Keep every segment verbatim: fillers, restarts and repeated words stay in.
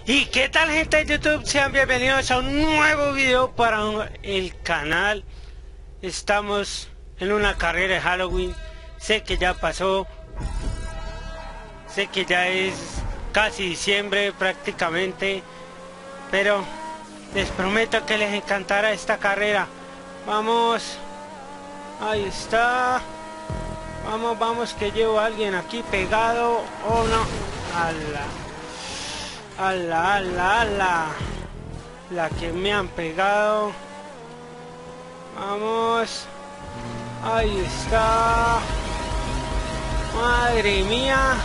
¿Y qué tal, gente de YouTube? Sean bienvenidos a un nuevo video para el canal. Estamos en una carrera de Halloween. Sé que ya pasó. Sé que ya es casi diciembre prácticamente. Pero les prometo que les encantará esta carrera. Vamos. Ahí está. Vamos, vamos, que llevo a alguien aquí pegado. Oh, no. Ala. Ala, ala, ala. La que me han pegado. Vamos. Ahí está. Madre mía.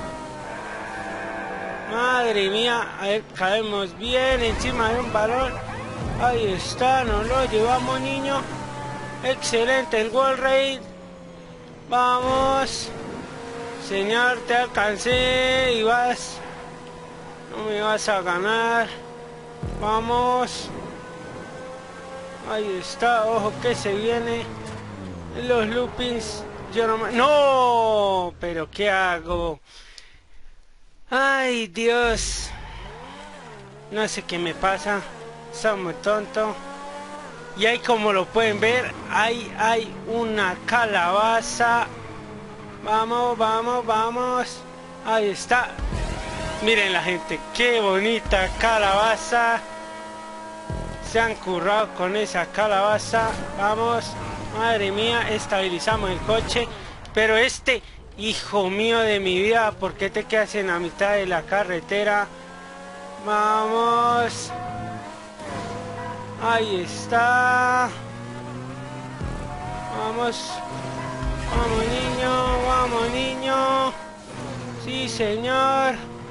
Madre mía. A ver, caemos bien encima de un balón. Ahí está, nos lo llevamos, niño. Excelente el wall raid. Vamos. Señor, te alcancé y vas. No me vas a ganar. Vamos. Ahí está. Ojo que se viene. Los loopings. Yo no me... ¡No! ¿Pero qué hago? Ay, Dios. No sé qué me pasa. Soy muy tonto. Y ahí, como lo pueden ver, ahí hay una calabaza. Vamos, vamos, vamos. Ahí está. Miren la gente, qué bonita calabaza. Se han currado con esa calabaza. Vamos. Madre mía, estabilizamos el coche. Pero este, hijo mío de mi vida, ¿por qué te quedas en la mitad de la carretera? Vamos. Ahí está. Vamos. Vamos, niño. Vamos, niño. Sí, señor.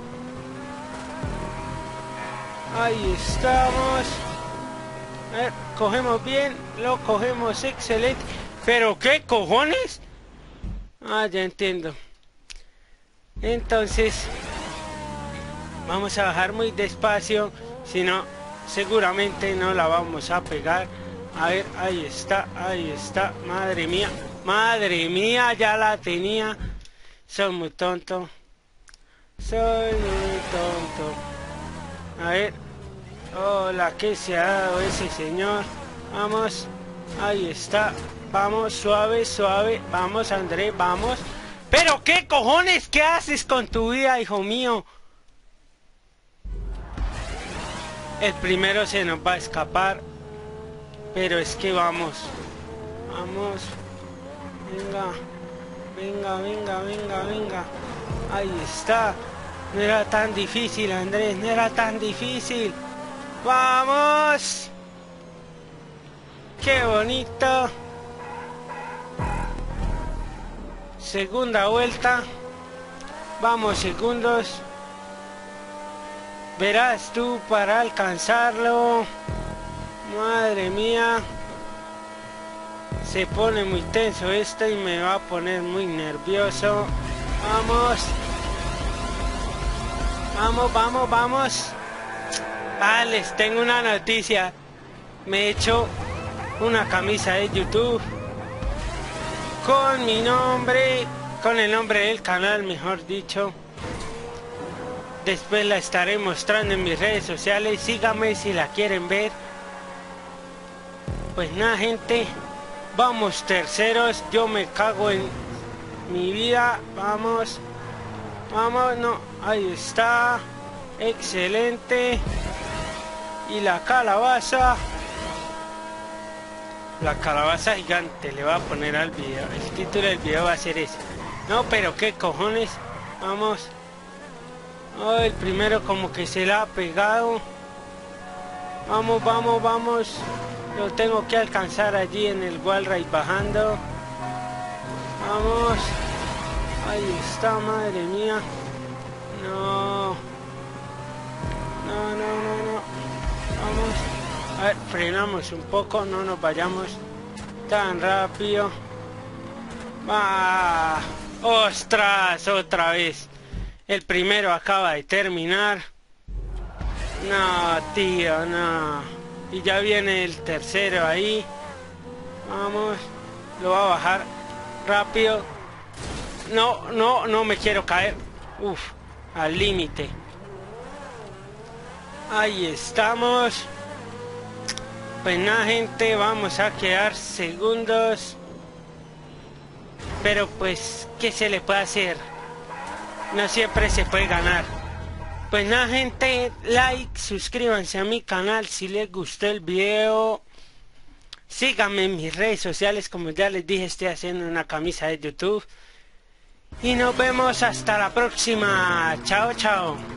Ahí estamos. A ver, cogemos bien. Lo cogemos excelente. ¿Pero qué cojones? Ah, ya entiendo. Entonces vamos a bajar muy despacio. Si no, seguramente no la vamos a pegar. A ver, ahí está, ahí está. Madre mía, madre mía, ya la tenía. Soy muy tonto. Soy muy tonto. A ver. Hola, ¿qué se ha dado ese señor? Vamos. Ahí está. Vamos, suave, suave. Vamos, André, vamos. ¿Pero qué cojones? ¿Qué haces con tu vida, hijo mío? El primero se nos va a escapar. Pero es que vamos. Vamos. Venga. Venga, venga, venga, venga. Ahí está. No era tan difícil, Andrés. No era tan difícil. ¡Vamos! ¡Qué bonito! Segunda vuelta. Vamos, segundos. Verás tú para alcanzarlo. Madre mía. Se pone muy tenso esto y me va a poner muy nervioso. Vamos. Vamos, vamos, vamos. Ah, les tengo una noticia. Me he hecho una camisa de YouTube con mi nombre, con el nombre del canal, mejor dicho. Después la estaré mostrando en mis redes sociales. Síganme si la quieren ver. Pues nada, gente, vamos terceros. Yo me cago en mi vida. Vamos, vamos, no, ahí está. Excelente. Y la calabaza. La calabaza gigante le va a poner al video. El título del video va a ser ese. No, pero qué cojones. Vamos. Oh, el primero como que se la ha pegado. Vamos, vamos, vamos. Lo tengo que alcanzar allí en el wall raid bajando. Vamos. Ahí está, madre mía. No. No, no, no, no. Vamos. A ver, frenamos un poco, no nos vayamos tan rápido. ¡Ah! ¡Ostras! Otra vez. El primero acaba de terminar. No, tío, no. Y ya viene el tercero ahí. Vamos. Lo va a bajar rápido. No, no, no me quiero caer. Uf, al límite. Ahí estamos. Pues nada, gente, vamos a quedar segundos. Pero pues, ¿qué se le puede hacer? No siempre se puede ganar. Pues nada, gente, like, suscríbanse a mi canal si les gustó el video. Síganme en mis redes sociales, como ya les dije, estoy haciendo una camisa de YouTube. Y nos vemos hasta la próxima. Chao, chao.